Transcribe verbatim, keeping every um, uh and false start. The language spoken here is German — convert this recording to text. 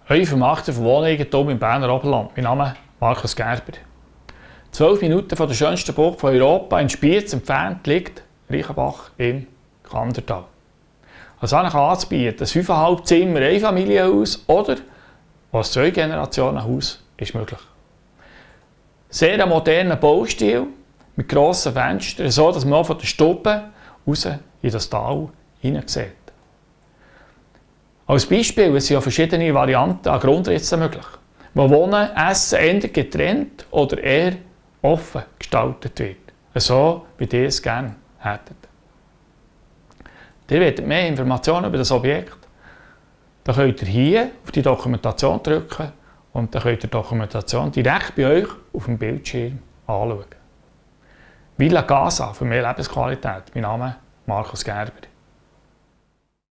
Euer Vermarkter von Wohneigentum im Berner Oberland. Mein Name ist Markus Gerber. Zwölf Minuten von der schönsten Burg von Europa in Spiez entfernt liegt Reichenbach im Kandertal. Was eigentlich anzubieten, ein fünfeinhalb Zimmer Einfamilienhaus oder ein Zwei-Generationen-Haus ist möglich. Sehr ein moderner Baustil mit grossen Fenstern, so dass man auch von der Stube raus in das Tal hinein sieht. Als Beispiel es sind ja verschiedene Varianten an Grundritzen möglich, wo Wohnen, Essen eher getrennt oder eher offen gestaltet wird, so wie ihr es gerne hättet. Ihr wollt mehr Informationen über das Objekt, dann könnt ihr hier auf die Dokumentation drücken und dann könnt ihr die Dokumentation direkt bei euch auf dem Bildschirm anschauen. Villa Casa für mehr Lebensqualität. Mein Name ist Markus Gerber.